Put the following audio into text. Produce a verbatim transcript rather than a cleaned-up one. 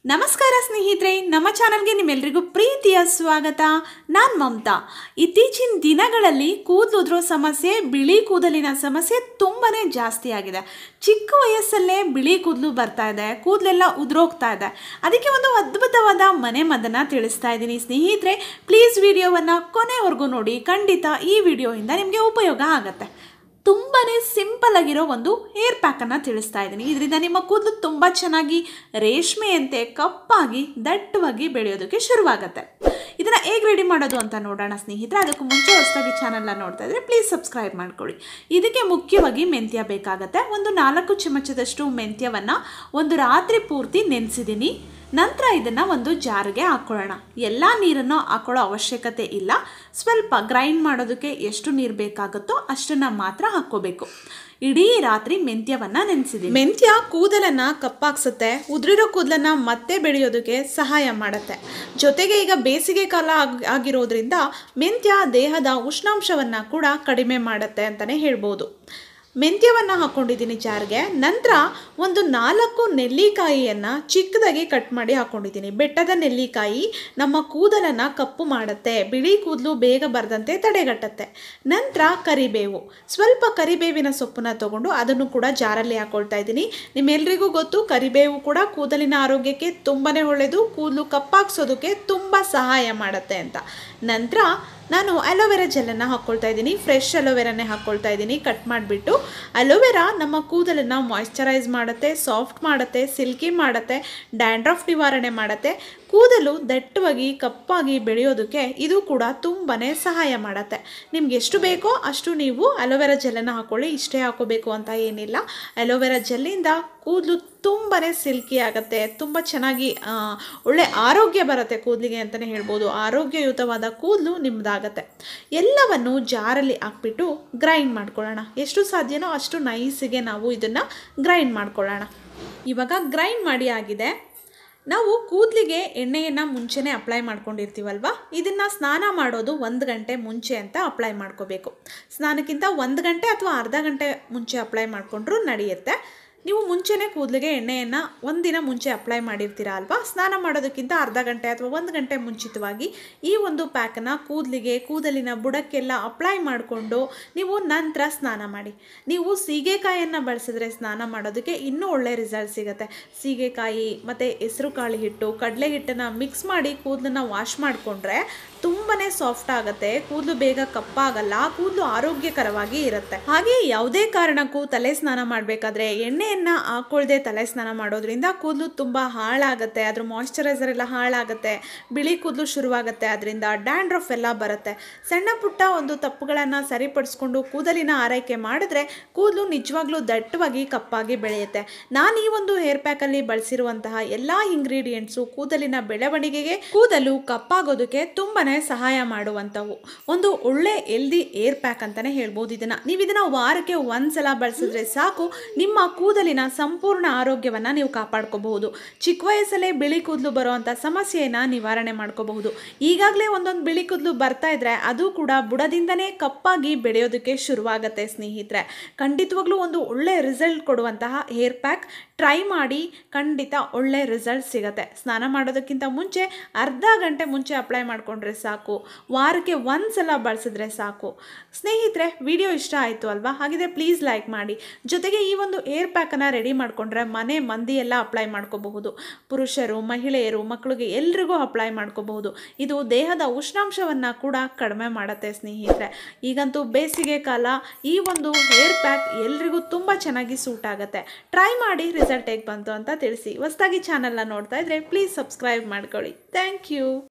ನಮಸ್ಕಾರ ಸ್ನೇಹಿತರೆ, ನಮ್ಮ ಚಾನಲ್ಗೆ ನಿಮ್ಮೆಲ್ಲರಿಗೂ ಪ್ರೀತಿಯ ಸ್ವಾಗತ. ನಾನು ಮಮತಾ. ಇತ್ತೀಚಿನ ದಿನಗಳಲ್ಲಿ ಕೂದಲು ಉದುರೋ ಸಮಸ್ಯೆ, ಬಿಳಿ ಕೂದಲಿನ ಸಮಸ್ಯೆ ತುಂಬಾ ಜಾಸ್ತಿ ಆಗಿದೆ. ಚಿಕ್ಕ ವಯಸ್ಸಲ್ಲೇ ಬಿಳಿ ಕೂದಲು ಬರ್ತಾ ಇದೆ, ಕೂದಲೆಲ್ಲ ಉದುರೋಗ್ತಾ ಇದೆ. ಅದಕ್ಕೆ ಒಂದು ಅದ್ಭುತವಾದ ಮನೆ ಮದ್ದನ್ನು ತಿಳಿಸ್ತಾ ಇದ್ದೀನಿ ಸ್ನೇಹಿತರೆ. ಪ್ಲೀಸ್ ವಿಡಿಯೋವನ್ನು ಕೊನೆವರೆಗೂ ನೋಡಿ, ಖಂಡಿತ ಈ ವಿಡಿಯೋಯಿಂದ ನಿಮಗೆ ಉಪಯೋಗ ಆಗುತ್ತೆ. ತುಂಬಾ ಸಿಂಪಲ್ ಆಗಿರೋ ಒಂದು ಹೇರ್ ಪ್ಯಾಕನ್ನು ತಿಳಿಸ್ತಾ ಇದ್ದೀನಿ. ಇದರಿಂದ ನಿಮ್ಮ ಕೂದಲು ತುಂಬ ಚೆನ್ನಾಗಿ ರೇಷ್ಮೆಯಂತೆ ಕಪ್ಪಾಗಿ ದಟ್ಟವಾಗಿ ಬೆಳೆಯೋದಕ್ಕೆ ಶುರುವಾಗುತ್ತೆ. ಇದನ್ನು ಹೇಗೆ ರೆಡಿ ಮಾಡೋದು ಅಂತ ನೋಡೋಣ ಸ್ನೇಹಿತರೆ. ಅದಕ್ಕೂ ಮುಂಚೆ ಹೊಸದಾಗಿ ಚಾನಲ್ನ ನೋಡ್ತಾ ಇದ್ದರೆ ಪ್ಲೀಸ್ ಸಬ್ಸ್ಕ್ರೈಬ್ ಮಾಡ್ಕೊಳ್ಳಿ. ಇದಕ್ಕೆ ಮುಖ್ಯವಾಗಿ ಮೆಂತ್ಯ ಬೇಕಾಗುತ್ತೆ. ಒಂದು ನಾಲ್ಕು ಚಮಚದಷ್ಟು ಮೆಂತ್ಯವನ್ನು ಒಂದು ರಾತ್ರಿ ಪೂರ್ತಿ ನೆನೆಸಿದ್ದೀನಿ. ನಂತರ ಇದನ್ನು ಒಂದು ಜಾರ್ಗೆ ಹಾಕ್ಕೊಳ್ಳೋಣ. ಎಲ್ಲ ನೀರನ್ನು ಹಾಕೊಳ್ಳೋ ಅವಶ್ಯಕತೆ ಇಲ್ಲ. ಸ್ವಲ್ಪ ಗ್ರೈಂಡ್ ಮಾಡೋದಕ್ಕೆ ಎಷ್ಟು ನೀರು ಬೇಕಾಗುತ್ತೋ ಅಷ್ಟನ್ನು ಮಾತ್ರ ಹಾಕ್ಕೋಬೇಕು. ಇಡೀ ರಾತ್ರಿ ಮೆಂತ್ಯವನ್ನು ನೆನೆಸಿದ್ದೀನಿ. ಮೆಂತ್ಯ ಕೂದಲನ್ನು ಕಪ್ಪಾಕ್ಸುತ್ತೆ, ಉದುರಿರೋ ಕೂದಲನ್ನು ಮತ್ತೆ ಬೆಳೆಯೋದಕ್ಕೆ ಸಹಾಯ ಮಾಡುತ್ತೆ. ಜೊತೆಗೆ ಈಗ ಬೇಸಿಗೆ ಕಾಲ ಆಗಿರೋದ್ರಿಂದ ಮೆಂತ್ಯ ದೇಹದ ಉಷ್ಣಾಂಶವನ್ನು ಕೂಡ ಕಡಿಮೆ ಮಾಡುತ್ತೆ ಅಂತಲೇ ಹೇಳ್ಬೋದು. ಮೆಂತ್ಯವನ್ನು ಹಾಕ್ಕೊಂಡಿದ್ದೀನಿ ಜಾರ್ಗೆ. ನಂತರ ಒಂದು ನಾಲ್ಕು ನೆಲ್ಲಿಕಾಯಿಯನ್ನು ಚಿಕ್ಕದಾಗಿ ಕಟ್ ಮಾಡಿ ಹಾಕ್ಕೊಂಡಿದ್ದೀನಿ. ಬೆಟ್ಟದ ನೆಲ್ಲಿಕಾಯಿ ನಮ್ಮ ಕೂದಲನ್ನು ಕಪ್ಪು ಮಾಡುತ್ತೆ, ಬಿಳಿ ಕೂದಲು ಬೇಗ ಬರದಂತೆ ತಡೆಗಟ್ಟುತ್ತೆ. ನಂತರ ಕರಿಬೇವು, ಸ್ವಲ್ಪ ಕರಿಬೇವಿನ ಸೊಪ್ಪನ್ನು ತೊಗೊಂಡು ಅದನ್ನು ಕೂಡ ಜಾರಲ್ಲಿ ಹಾಕ್ಕೊಳ್ತಾ ಇದ್ದೀನಿ. ನಿಮ್ಮೆಲ್ಲರಿಗೂ ಗೊತ್ತು, ಕರಿಬೇವು ಕೂಡ ಕೂದಲಿನ ಆರೋಗ್ಯಕ್ಕೆ ತುಂಬಾ ಒಳ್ಳೆಯದು, ಕೂದಲು ಕಪ್ಪಾಕ್ಸೋದಕ್ಕೆ ತುಂಬ ಸಹಾಯ ಮಾಡುತ್ತೆ ಅಂತ. ನಂತರ ನಾನು ಅಲೋವೆರಾ ಜೆಲ್ಲನ್ನು ಹಾಕ್ಕೊಳ್ತಾ ಇದ್ದೀನಿ. ಫ್ರೆಶ್ ಅಲೋವೆರಾನೇ ಹಾಕ್ಕೊಳ್ತಾ ಇದ್ದೀನಿ ಕಟ್ ಮಾಡಿಬಿಟ್ಟು. ಅಲೋವೆರಾ ನಮ್ಮ ಕೂದಲನ್ನು ಮಾಯ್ಶ್ಚರೈಸ್ ಮಾಡುತ್ತೆ, ಸಾಫ್ಟ್ ಮಾಡುತ್ತೆ, ಸಿಲ್ಕಿ ಮಾಡುತ್ತೆ, ಡ್ಯಾಂಡ್ರಫ್ ನಿವಾರಣೆ ಮಾಡುತ್ತೆ. ಕೂದಲು ದಟ್ಟವಾಗಿ ಕಪ್ಪಾಗಿ ಬೆಳೆಯೋದಕ್ಕೆ ಇದು ಕೂಡ ತುಂಬಾ ಸಹಾಯ ಮಾಡುತ್ತೆ. ನಿಮ್ಗೆ ಎಷ್ಟು ಬೇಕೋ ಅಷ್ಟು ನೀವು ಅಲೋವೆರಾ ಜೆಲ್ಲನ್ನು ಹಾಕ್ಕೊಳ್ಳಿ. ಇಷ್ಟೇ ಹಾಕೋಬೇಕು ಅಂತ ಏನಿಲ್ಲ. ಅಲೋವೆರಾ ಜೆಲ್ಲಿಂದ ಕೂದಲು ತುಂಬಾ ಸಿಲ್ಕಿ ಆಗುತ್ತೆ, ತುಂಬ ಚೆನ್ನಾಗಿ ಒಳ್ಳೆ ಆರೋಗ್ಯ ಬರುತ್ತೆ ಕೂದಲಿಗೆ ಅಂತಲೇ ಹೇಳ್ಬೋದು. ಆರೋಗ್ಯಯುತವಾದ ಕೂದಲು ನಿಮ್ಮದಾಗತ್ತೆ. ಎಲ್ಲವನ್ನು ಜಾರಲ್ಲಿ ಹಾಕ್ಬಿಟ್ಟು ಗ್ರೈಂಡ್ ಮಾಡ್ಕೊಳ್ಳೋಣ. ಎಷ್ಟು ಸಾಧ್ಯನೋ ಅಷ್ಟು ನೈಸಿಗೆ ನಾವು ಇದನ್ನು ಗ್ರೈಂಡ್ ಮಾಡ್ಕೊಳ್ಳೋಣ. ಇವಾಗ ಗ್ರೈಂಡ್ ಮಾಡಿ ಆಗಿದೆ. ನಾವು ಕೂದಲಿಗೆ ಎಣ್ಣೆಯನ್ನು ಮುಂಚೆನೇ ಅಪ್ಲೈ ಮಾಡ್ಕೊಂಡಿರ್ತೀವಲ್ವ, ಇದನ್ನು ಸ್ನಾನ ಮಾಡೋದು ಒಂದು ಗಂಟೆ ಮುಂಚೆ ಅಂತ ಅಪ್ಲೈ ಮಾಡ್ಕೋಬೇಕು. ಸ್ನಾನಕ್ಕಿಂತ ಒಂದು ಗಂಟೆ ಅಥವಾ ಅರ್ಧ ಗಂಟೆ ಮುಂಚೆ ಅಪ್ಲೈ ಮಾಡಿಕೊಂಡ್ರೂ ನಡೆಯುತ್ತೆ. ನೀವು ಮುಂಚೆನೇ ಕೂದಲಿಗೆ ಎಣ್ಣೆಯನ್ನು ಒಂದಿನ ಮುಂಚೆ ಅಪ್ಲೈ ಮಾಡಿರ್ತೀರ ಅಲ್ವಾ, ಸ್ನಾನ ಮಾಡೋದಕ್ಕಿಂತ ಅರ್ಧ ಗಂಟೆ ಅಥವಾ ಒಂದು ಗಂಟೆ ಮುಂಚಿತವಾಗಿ ಈ ಒಂದು ಪ್ಯಾಕನ್ನು ಕೂದಲಿಗೆ, ಕೂದಲಿನ ಬುಡಕ್ಕೆಲ್ಲ ಅಪ್ಲೈ ಮಾಡಿಕೊಂಡು ನೀವು ನಂತರ ಸ್ನಾನ ಮಾಡಿ. ನೀವು ಸೀಗೆಕಾಯಿಯನ್ನು ಬಳಸಿದ್ರೆ ಸ್ನಾನ ಮಾಡೋದಕ್ಕೆ ಇನ್ನೂ ಒಳ್ಳೆ ರಿಸಲ್ಟ್ ಸಿಗುತ್ತೆ. ಸೀಗೆಕಾಯಿ ಮತ್ತು ಹೆಸರು ಕಾಳು ಹಿಟ್ಟು, ಕಡಲೆ ಹಿಟ್ಟನ್ನು ಮಿಕ್ಸ್ ಮಾಡಿ ಕೂದಲನ್ನು ವಾಶ್ ಮಾಡಿಕೊಂಡ್ರೆ ತುಂಬಾ ಸಾಫ್ಟ್ ಆಗುತ್ತೆ, ಕೂದಲು ಬೇಗ ಕಪ್ಪಾಗಲ್ಲ, ಕೂದಲು ಆರೋಗ್ಯಕರವಾಗಿ ಇರುತ್ತೆ. ಹಾಗೆ ಯಾವುದೇ ಕಾರಣಕ್ಕೂ ತಲೆ ಸ್ನಾನ ಮಾಡಬೇಕಾದ್ರೆ ಎಣ್ಣೆಯನ್ನು ಹಾಕ್ಕೊಳ್ಳದೆ ತಲೆ ಸ್ನಾನ ಮಾಡೋದ್ರಿಂದ ಕೂದಲು ತುಂಬ ಹಾಳಾಗುತ್ತೆ, ಅದ್ರ ಮಾಯ್ಶ್ಚರೈಸರ್ ಎಲ್ಲ ಹಾಳಾಗುತ್ತೆ, ಬಿಳಿ ಕೂದಲು ಶುರುವಾಗುತ್ತೆ, ಅದರಿಂದ ಡ್ಯಾಂಡ್ರಫ್ ಎಲ್ಲ ಬರುತ್ತೆ. ಸಣ್ಣ ಪುಟ್ಟ ಒಂದು ತಪ್ಪುಗಳನ್ನು ಸರಿಪಡಿಸ್ಕೊಂಡು ಕೂದಲಿನ ಆರೈಕೆ ಮಾಡಿದ್ರೆ ಕೂದಲು ನಿಜವಾಗ್ಲೂ ದಟ್ಟವಾಗಿ ಕಪ್ಪಾಗಿ ಬೆಳೆಯುತ್ತೆ. ನಾನು ಈ ಒಂದು ಹೇರ್ ಪ್ಯಾಕಲ್ಲಿ ಬಳಸಿರುವಂತಹ ಎಲ್ಲ ಇಂಗ್ರೀಡಿಯೆಂಟ್ಸು ಕೂದಲಿನ ಬೆಳವಣಿಗೆಗೆ, ಕೂದಲು ಕಪ್ಪಾಗೋದಕ್ಕೆ ತುಂಬಾ ಸಹಾಯ ಮಾಡುವಂಥವು. ಒಂದು ಒಳ್ಳೆ ಹೆಲ್ದಿ ಏರ್ ಪ್ಯಾಕ್ ಅಂತಲೇ ಹೇಳ್ಬೋದು. ಇದನ್ನು ನೀವು ಇದನ್ನು ವಾರಕ್ಕೆ ಒಂದ್ಸಲ ಬಳಸಿದ್ರೆ ಸಾಕು, ನಿಮ್ಮ ಕೂದಲಿನ ಸಂಪೂರ್ಣ ಆರೋಗ್ಯವನ್ನು ನೀವು ಕಾಪಾಡ್ಕೋಬಹುದು. ಚಿಕ್ಕ ವಯಸ್ಸಲ್ಲೇ ಬಿಳಿ ಕೂದಲು ಬರುವಂಥ ಸಮಸ್ಯೆಯನ್ನು ನಿವಾರಣೆ ಮಾಡ್ಕೋಬಹುದು. ಈಗಾಗಲೇ ಒಂದೊಂದು ಬಿಳಿ ಕೂದಲು ಬರ್ತಾ ಇದ್ರೆ ಅದು ಕೂಡ ಬುಡದಿಂದನೇ ಕಪ್ಪಾಗಿ ಬೆಳೆಯೋದಕ್ಕೆ ಶುರುವಾಗುತ್ತೆ ಸ್ನೇಹಿತರೆ. ಖಂಡಿತವಾಗ್ಲೂ ಒಂದು ಒಳ್ಳೆ ರಿಸಲ್ಟ್ ಕೊಡುವಂತಹ ಹೇರ್ ಪ್ಯಾಕ್ ಟ್ರೈ ಮಾಡಿ, ಖಂಡಿತ ಒಳ್ಳೆ ರಿಸಲ್ಟ್ ಸಿಗುತ್ತೆ. ಸ್ನಾನ ಮಾಡೋದಕ್ಕಿಂತ ಮುಂಚೆ ಅರ್ಧ ಗಂಟೆ ಮುಂಚೆ ಅಪ್ಲೈ ಮಾಡಿಕೊಂಡ್ರೆ ಸಾಕು, ವಾರಕ್ಕೆ ಒಂದು ಸಲ ಬಳಸಿದ್ರೆ ಸಾಕು. ಸ್ನೇಹಿತರೆ, ವಿಡಿಯೋ ಇಷ್ಟ ಆಯಿತು ಅಲ್ವಾ? ಹಾಗಿದ್ರೆ ಪ್ಲೀಸ್ ಲೈಕ್ ಮಾಡಿ. ಜೊತೆಗೆ ಈ ಒಂದು ಹೇರ್ ಪ್ಯಾಕನ್ನು ರೆಡಿ ಮಾಡಿಕೊಂಡ್ರೆ ಮನೆ ಮಂದಿ ಎಲ್ಲ ಅಪ್ಲೈ ಮಾಡ್ಕೋಬಹುದು. ಪುರುಷರು, ಮಹಿಳೆಯರು, ಮಕ್ಕಳಿಗೆ ಎಲ್ರಿಗೂ ಅಪ್ಲೈ ಮಾಡ್ಕೋಬಹುದು. ಇದು ದೇಹದ ಉಷ್ಣಾಂಶವನ್ನು ಕೂಡ ಕಡಿಮೆ ಮಾಡುತ್ತೆ ಸ್ನೇಹಿತರೆ. ಈಗಂತೂ ಬೇಸಿಗೆ ಕಾಲ, ಈ ಒಂದು ಹೇರ್ ಪ್ಯಾಕ್ ಎಲ್ರಿಗೂ ತುಂಬ ಚೆನ್ನಾಗಿ ಸೂಟ್ ಆಗುತ್ತೆ. ಟ್ರೈ ಮಾಡಿ, ರಿಸಲ್ಟ್ ಹೇಗೆ ಬಂತು ಅಂತ ತಿಳಿಸಿ. ಹೊಸದಾಗಿ ಚಾನಲ್ನ ನೋಡ್ತಾ ಇದ್ರೆ ಪ್ಲೀಸ್ ಸಬ್ಸ್ಕ್ರೈಬ್ ಮಾಡ್ಕೊಳ್ಳಿ. Thank you.